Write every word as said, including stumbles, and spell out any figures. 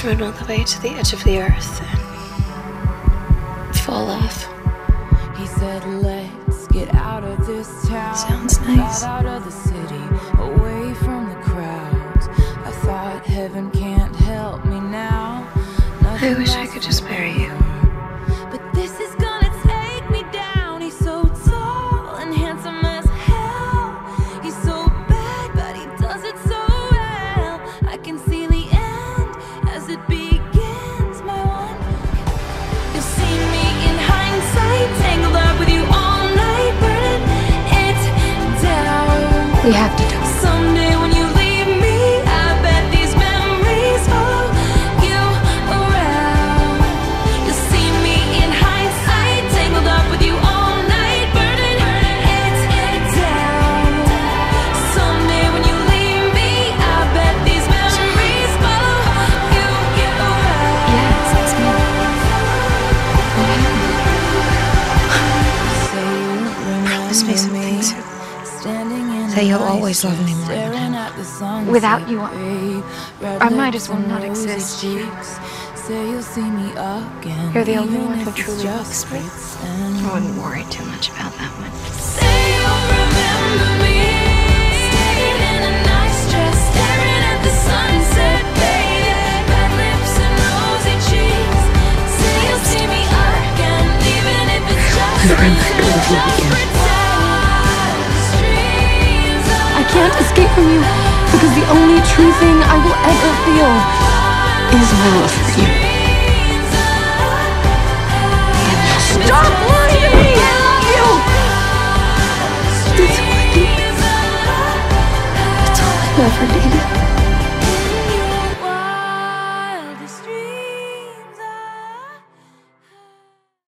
just run all the way to the edge of the earth and fall off. He said, let's get out of this town. Sounds nice. Out of the city, away from the crowds. I thought heaven can't help me now. I wish I could just bury you. But this is gonna take me down. He's so tall and handsome as hell. He's so bad, but he does it so well. I can see the end as it begins. My one, you'll see me in hindsight, tangled up with you all night, burning it down. We have to do it. Someday when you leave me, I bet these memories follow you around. You'll see me in hindsight, tangled up with you all night, burning it down. Someday when you leave me, I bet these memories follow you around. Yes, it's me. Promise me something soon. That you'll always love me more than him. Without you, I might as well not exist. You're the only one who truly loves me. I wouldn't worry too much about that one. Say you'll remember me, staying in a nice dress, staring at the sunset, baby. Red lips and rosy cheeks. Say you'll see me again, even if it's just pretend. I can't escape from you because the only true thing I will ever feel is my love for you. Stop lying to me! I love you! That's all I need. That's all I ever needed.